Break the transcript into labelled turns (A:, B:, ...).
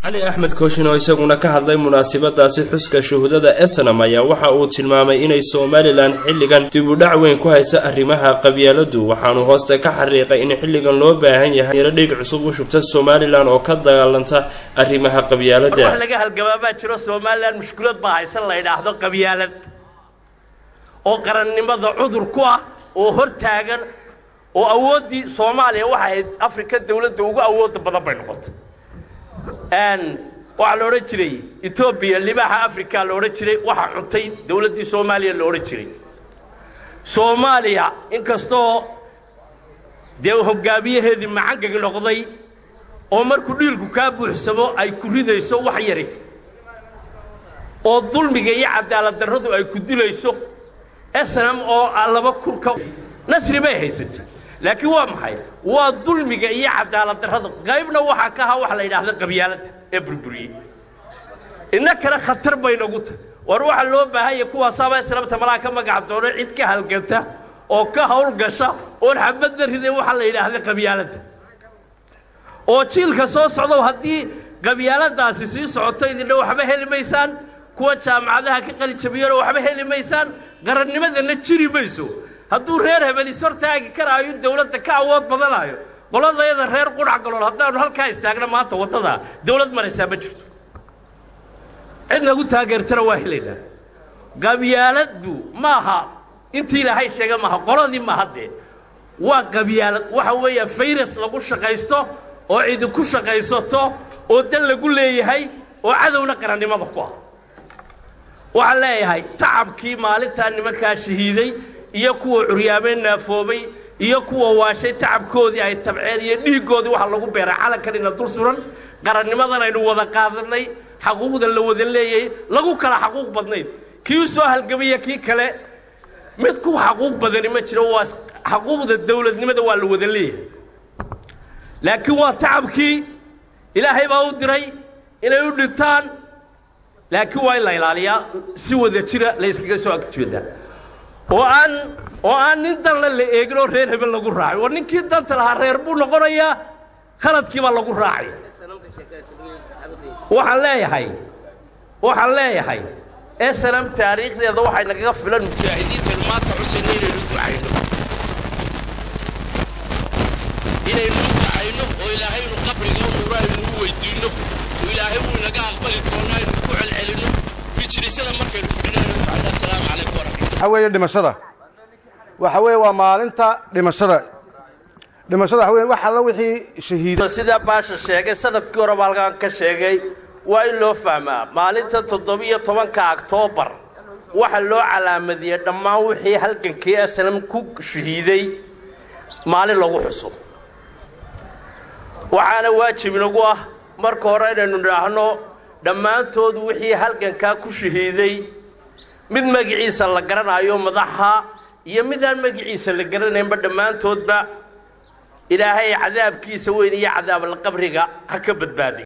A: علي أحمد كوشن oo isaguna ka hadlay munaasabadaasi xuska shuhudada SNM ayaa waxa uu tilmaamay inay Soomaaliland xilligan dib u dhac weyn ku hayso arrimaha qabyaaladu waxaanu hoosta ka xariiqay in xilligan loo baahan yahay dhig cusub u shubta Soomaaliland oo ka dagaalanta arrimaha qabyaalada
B: wax laga halgabaaba jiro Soomaaliland mushkilad baa haysan la yiraahdo qabyaalad oo qarannimada cudur ku ah oo hortaagan oo awoodii Soomaaliya waxa Afrika dawladda ugu awood badan bay noqotay waxa la oran jiray Ethiopia libaha Afrika la oran jiray waxa cuntay dawladii Soomaaliya la oran jiray Soomaaliya inkastoo hogaamiyaheedii macangaga noqday oo markuu dhiilku ka buuxsamo ay ku ridayso wax yari oo dulmiga iyo cadaalad darradu ay ku dilayso SNM oo laba kun ka nasri bay haysatay laakiin waa maxay waa dulmiga iyo cadaalad darrada qaybna waxa ka ha wax la yiraahdo qabyaalada ee burburiye inna kala khatar bay nagu tahay war waxa loo baahan yahay kuwa sabay sababta malaaka magac doono cid ka halganta oo ka hawl gasha oo xabad riday waxa la yiraahdo qabyaalada oo jiilka soo socdo hadii qabyaaladaasi sii socotay idin waxba helimaysaan kuwa jaamacadaha ka qalin jabiyay waxba helimaysaan qarannimadana jiri mayso hadduu reer hebel sortaagi karaayo dawladda ka awood badanayo qoladayada reer qurac galool hadaan halka istaagna maanta wadada dawlad maraysa ma jirto cidna ugu taageertana waa helayna qabyaaladu maaha intii ilaahay sheegay maaha qoladii ma hadee waa qabyaalad waxa weeye virus lagu shaqaysto oo cid ku shaqaysato oo dal lagu leeyahay oo cadawna qarannimada ku ah waxa leeyahay tacabkii maalinta nimanka shahiiday iyo kuwa curyaameen naafoobay iyo kuwa waashay tacabkoodii ay tabceen iyo dhiigoodii waxa lagu beeray calankan dul suran qarannimadan aynu wada qaadanay xuquuqda la wada leeyahay lagu kala xuquuq badnayd kii soo halgamay kii kale mid ku xuquuq badan ma jiro waa xuquuqda dawladnimada waa la wada leeyahay laakiin waa tacabkii ilaahay baa u diray inay u dhintaan laakiin waa la ilaaliyaa si wada jira la iskaga soo agjeeda oo aan nin dan la eegno reer hebel lagu raacay war ninkii danta lahaa reer buu noqonayaa khaladkii baa lagu raacay waxaan leeyahay SNM taariikhdeeda waxay naga filan mujaahidiinta maanta Xuseen inaynu ducayno oo Ilaahay inuu qabriga u nuurayno u weydiino oo Ilaahay uu naga aqbali doono inuu ku celcelino bijrisada markaynu fidinayno assalaamu calaykum
C: haweeye dhimashada waxa weeye waa maalinta dhimashada waxa la wixii shahiiday
B: sida baasha sheegay sanadkii hore balkan ka sheegay waa in loo fahmaa maalinta 17 Oktoobar waxa loo calaamadiyay dhammaan wixii halgankii SNM ku shahiiday maalin lagu xuso waxaana waajib nagu ah marka hore inaynu raahno dhammaantood wixii halganka ku shahiiday mid magaciisa la garanayo madaxa iyo mid aan magaciisa la garanaynba dhammaantoodba ilaahay cadaabkiisa weyn iyo cadaab qabriga ha ka badbaadiyo